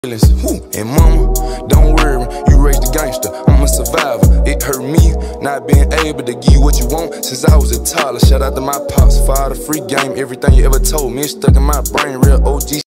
And mama, don't worry, you raised a gangster, I'm a survivor. It hurt me not being able to give you what you want since I was a toddler. Shout out to my pops for all the free game, everything you ever told me, it's stuck in my brain, real OG.